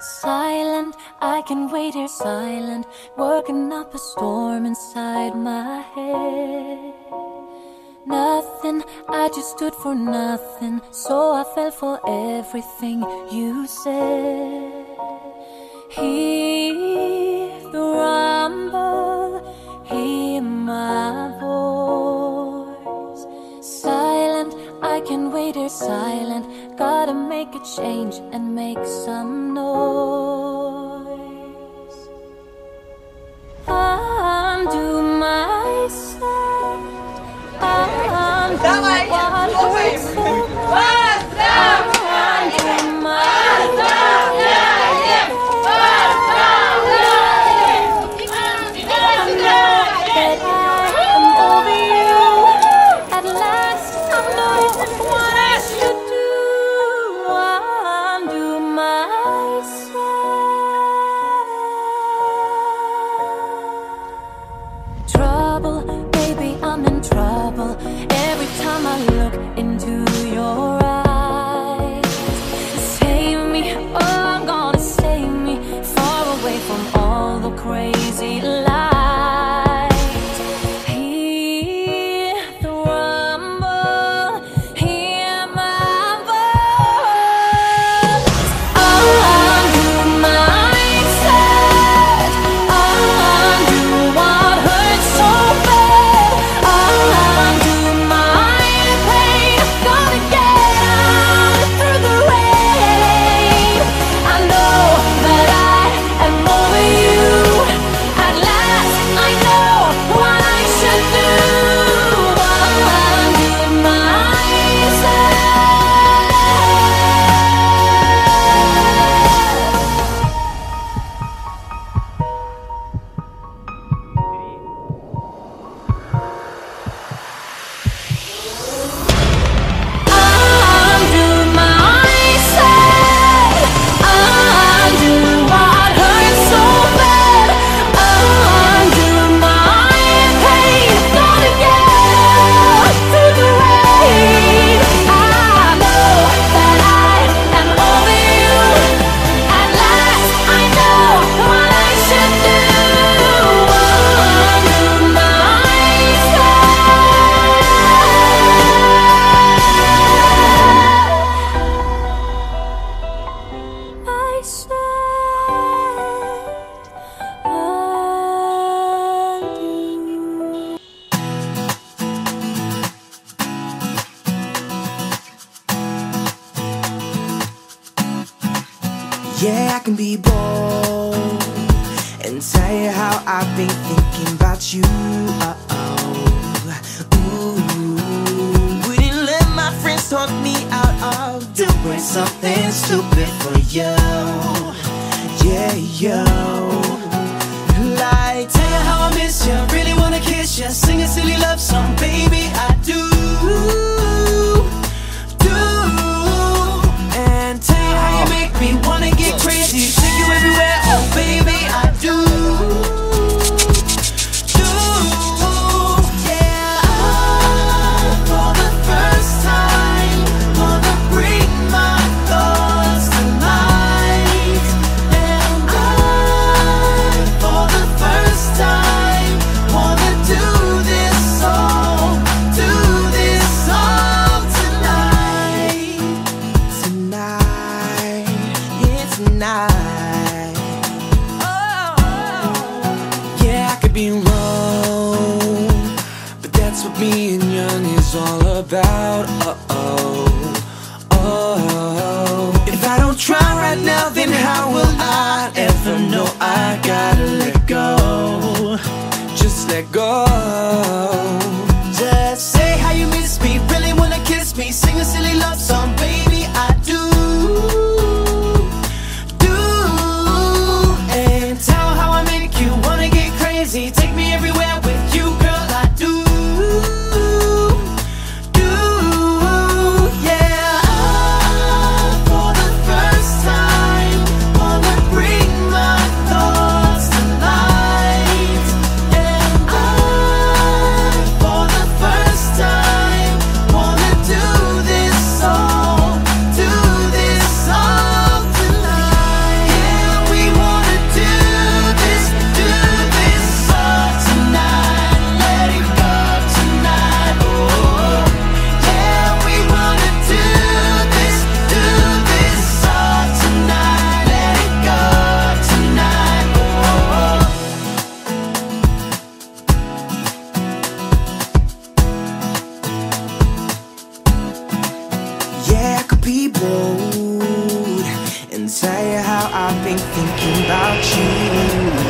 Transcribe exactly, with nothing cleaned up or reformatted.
Silent, I can wait here silent, working up a storm inside my head. Nothing, I just stood for nothing, so I fell for everything you said. Hear the rumble, hear my voice. Silent, I can wait here silent, gotta make a change and make some noise. Undo myself, undo what hurts so bad. Undo myself, that I am over you. At last I know what I should do. Undo myself. Trouble, baby, I'm in trouble. Every time I look into your eyes, save me, oh, I'm gonna save me, far away from all the crazy lies. Hear the rumble, hear my voice. Undo myself, undo what hurts so bad. Undo my pain, gotta get out through the rain. I know that I am over you. At last I know what I should do. Undo myself. Undo myself, undo what hurts so bad. Undo my pain, gotta get out through the rain. I know that I am over you. At last I know what I should do. Undo myself. I Yeah, I can be bold and tell you how I've been thinking about you. Uh-oh. Ooh. Wouldn't let my friends talk me out of doing something stupid for you. Yeah, yo. Like, tell you how I miss you, really wanna kiss you, sing a silly love song, baby, I do. Do. And tell you how you make me wanna get crazy, take you everywhere, oh baby, I do. Do. Yeah. For the first time, wanna bring my thoughts to light. And I, for the first time, wanna do this song, do this song tonight. Tonight, yeah, tonight. Oh, yeah, I could be wrong, but that's what being young is all about. Uh-oh, oh. If I don't try right now, then how will I ever know I gotta let go? Just let go. Just say how you miss me, really wanna kiss me, sing a silly love song, baby, I do. Do. And tell how I make you wanna get crazy, take me everywhere with you, girl, I do. Do. Yeah. For the first time, wanna bring my thoughts to light. And I I've been thinking about you.